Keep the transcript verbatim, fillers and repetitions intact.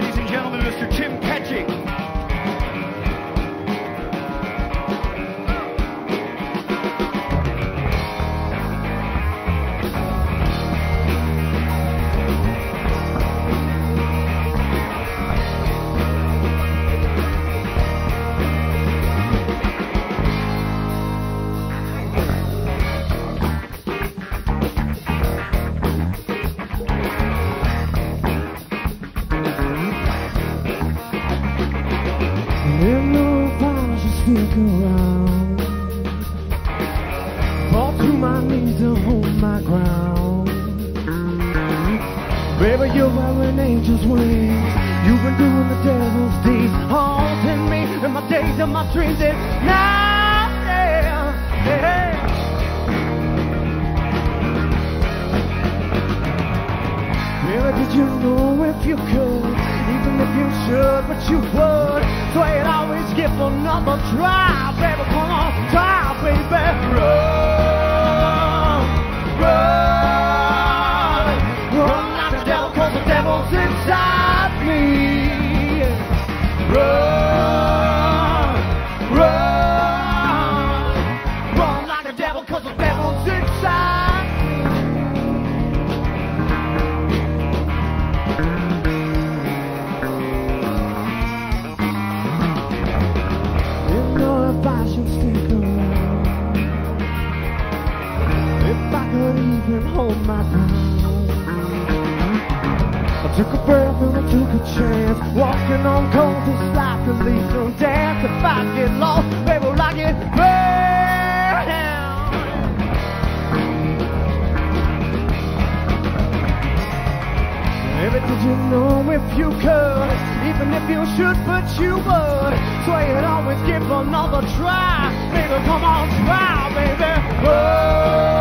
ladies and gentlemen, Mister Tim Ketching. Stick around, fall to my knees to hold my ground. Baby, you're wearing angel's wings. You've been doing the devil's deeds, haunting me in my days and my dreams at night. Yeah, yeah. Baby, did you know if you could, even if you should, but you would, so you'd always give another try, baby, come on, try, baby, run, run, run like the devil, cause the devil's inside me, run, run, run like the devil, cause the devil's inside. Hold my ground. I took a breath and I took a chance. Walking on cold is like a lethal dance. If I get lost, baby, will I get burned down? Baby, did you know if you could, even if you should, but you would, so you'd always give another try. Baby, come on, try, baby. Oh.